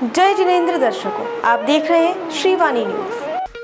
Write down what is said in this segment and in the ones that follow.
जय जिनेंद्र दर्शकों, आप देख रहे हैं श्रीवाणी न्यूज।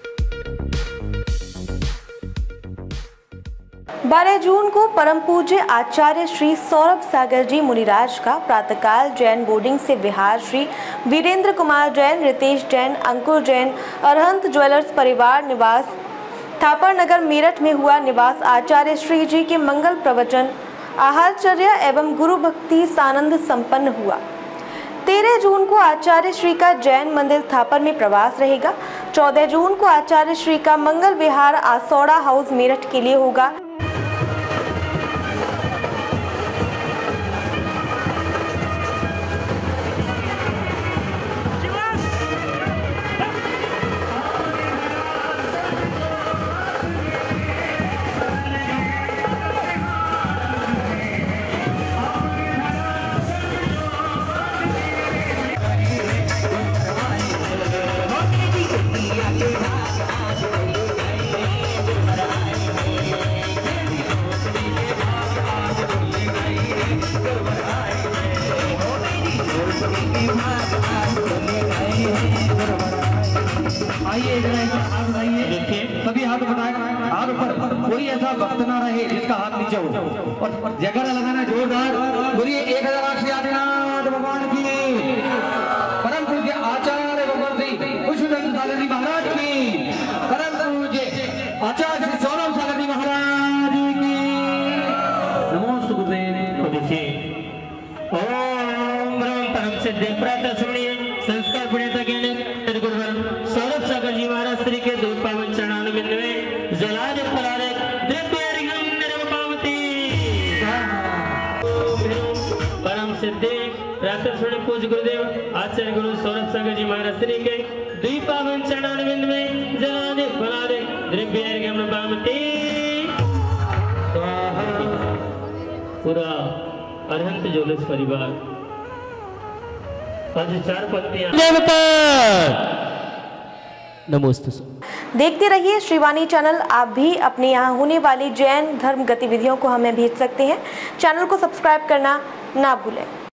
12 जून को परम पूज्य आचार्य श्री सौरभ सागर जी मुनिराज का प्रातःकाल जैन बोर्डिंग से विहार श्री वीरेंद्र कुमार जैन, रितेश जैन, अंकुर जैन, अरहंत ज्वेलर्स परिवार निवास थापर नगर मेरठ में हुआ। निवास आचार्य श्री जी के मंगल प्रवचन, आहारचर्या एवं गुरु भक्ति सानंद संपन्न हुआ। 13 जून को आचार्य श्री का जैन मंदिर थापर में प्रवास रहेगा। 14 जून को आचार्य श्री का मंगल विहार आसौड़ा हाउस मेरठ के लिए होगा। आइए देखिए, सभी हाथ उठाए, हाथ ऊपर। कोई ऐसा वक्त ना रहे जिसका हाथ नीचे हो और जगह लगाना जोरदार। बोलिए 1008 आदिनाथ भगवान की, परम पूज्य आचार्य भगवान श्री पुष्पचंद्र सागर जी महाराज की, परम पूज्य आचार्य श्री सौरभ सागर जी महाराज की। नमोस्तु गुरुदेव। तो देखिए, ओम ब्रह्म परम सिद्धि प्रातः सुनिए संस्कार पुण्यता ज्ञान गुरुवर सौरभ सागर जी महाराज श्री के दूध पावन चरणानुबिंद में जलाज फलारे द्रव्यारिगम निर्वपावती। परम सिद्धि प्रातः सुनिए पूज्य गुरुदेव आचार्य गुरु सौरभ सागर जी महाराज श्री के द्वीप पावन चरणानुबिंद में जलाज फलारे द्रव्यारिगम निर्वपावती। पूरा अरहंत ज्वेलर्स परिवार आज 4 पंक्तियां। नमस्ते। देखते रहिए श्रीवाणी चैनल। आप भी अपने यहाँ होने वाली जैन धर्म गतिविधियों को हमें भेज सकते हैं। चैनल को सब्सक्राइब करना ना भूलें।